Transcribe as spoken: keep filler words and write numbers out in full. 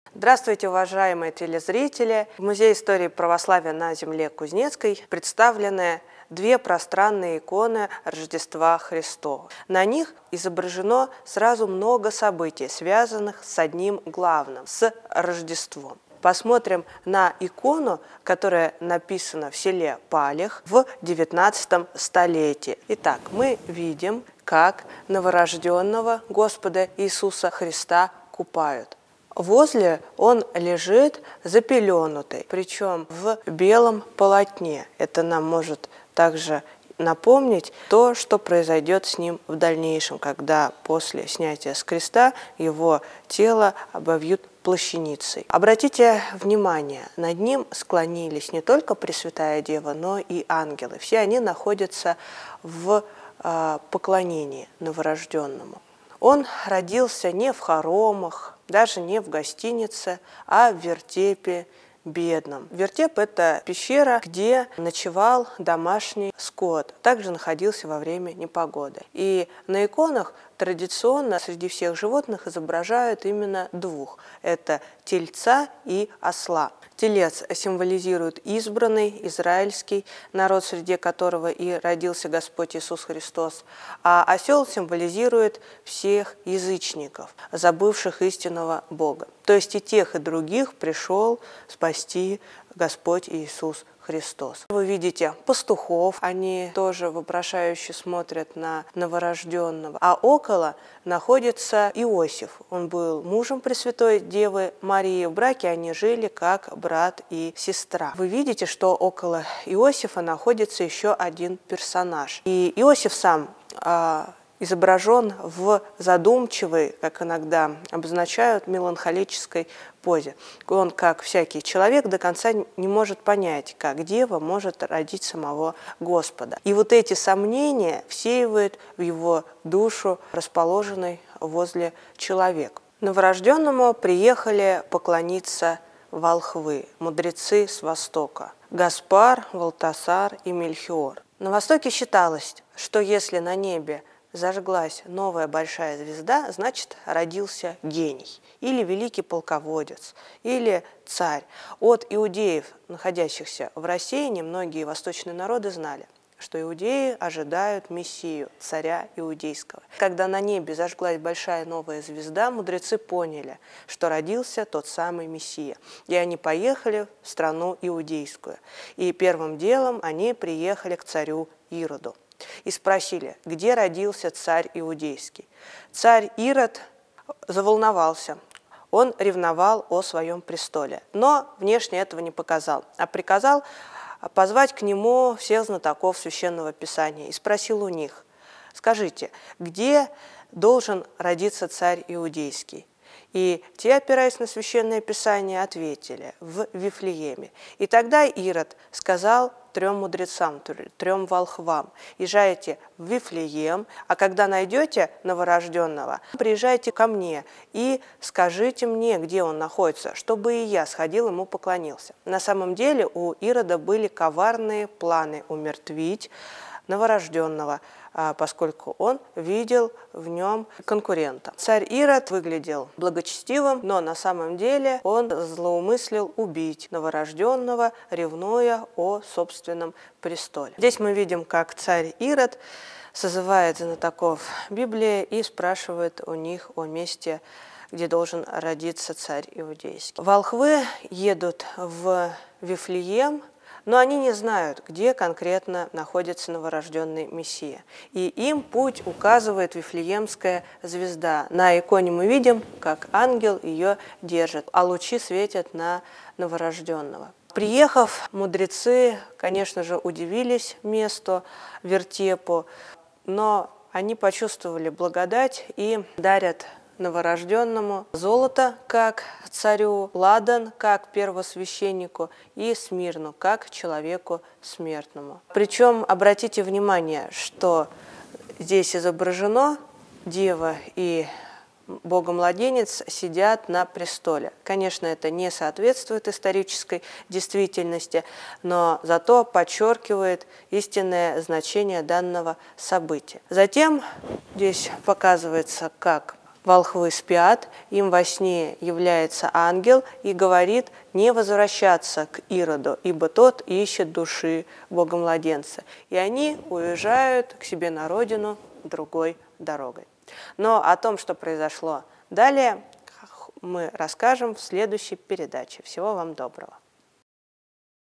Здравствуйте, уважаемые телезрители! В Музее истории православия на земле Кузнецкой представлены две пространные иконы Рождества Христова. На них изображено сразу много событий, связанных с одним главным – с Рождеством. Посмотрим на икону, которая написана в селе Палех в девятнадцатом столетии. Итак, мы видим, как новорожденного Господа Иисуса Христа купают. Возле он лежит запеленутый, причем в белом полотне. Это нам может также напомнить то, что произойдет с ним в дальнейшем, когда после снятия с креста его тело обовьют плащаницей. Обратите внимание, над ним склонились не только Пресвятая Дева, но и ангелы. Все они находятся в э, поклонении новорожденному. Он родился не в хоромах, даже не в гостинице, а в вертепе бедном. Вертеп – это пещера, где ночевал домашний скот, также находился во время непогоды. И на иконах традиционно среди всех животных изображают именно двух – это тельца и осла. Телец символизирует избранный израильский народ, среди которого и родился Господь Иисус Христос, а осел символизирует всех язычников, забывших истинного Бога. То есть и тех, и других пришел спасти Господь Иисус Христос. Вы видите пастухов, они тоже вопрошающе смотрят на новорожденного, а около находится Иосиф. Он был мужем Пресвятой Девы Марии, в браке они жили как брат и сестра. Вы видите, что около Иосифа находится еще один персонаж. И Иосиф сам а, изображен в задумчивой, как иногда обозначают, меланхолической позе. Он, как всякий человек, до конца не может понять, как дева может родить самого Господа. И вот эти сомнения всеивают в его душу, расположенной возле человека. Новорожденному приехали поклониться волхвы, мудрецы с Востока – Гаспар, Валтасар и Мельхиор. На Востоке считалось, что если на небе зажглась новая большая звезда, значит, родился гений, или великий полководец, или царь. От иудеев, находящихся в рассеянии, многие восточные народы знали, что иудеи ожидают Мессию, царя иудейского. Когда на небе зажглась большая новая звезда, мудрецы поняли, что родился тот самый Мессия. И они поехали в страну иудейскую. И первым делом они приехали к царю Ироду и спросили, где родился царь иудейский. Царь Ирод заволновался. Он ревновал о своем престоле, но внешне этого не показал, а приказал позвать к нему всех знатоков Священного Писания и спросил у них: «Скажите, где должен родиться царь иудейский?» И те, опираясь на Священное Писание, ответили: в Вифлееме. И тогда Ирод сказал трем мудрецам, трем волхвам: езжайте в Вифлеем, а когда найдете новорожденного, приезжайте ко мне и скажите мне, где он находится, чтобы и я сходил ему поклонился. На самом деле у Ирода были коварные планы умертвить новорожденного, поскольку он видел в нем конкурента. Царь Ирод выглядел благочестивым, но на самом деле он злоумыслил убить новорожденного, ревнуя о собственном престоле. Здесь мы видим, как царь Ирод созывает знатоков Библии и спрашивает у них о месте, где должен родиться царь иудейский. Волхвы едут в Вифлеем, но они не знают, где конкретно находится новорожденный Мессия. И им путь указывает Вифлеемская звезда. На иконе мы видим, как ангел ее держит, а лучи светят на новорожденного. Приехав, мудрецы, конечно же, удивились месту, вертепу, но они почувствовали благодать и дарят новорожденному золото, как царю, ладан, как первосвященнику, и смирну, как человеку смертному. Причем обратите внимание, что здесь изображено дева и Богомладенец сидят на престоле. Конечно, это не соответствует исторической действительности, но зато подчеркивает истинное значение данного события. Затем здесь показывается, как волхвы спят, им во сне является ангел и говорит не возвращаться к Ироду, ибо тот ищет души Бога-младенца. И они уезжают к себе на родину другой дорогой. Но о том, что произошло далее, мы расскажем в следующей передаче. Всего вам доброго.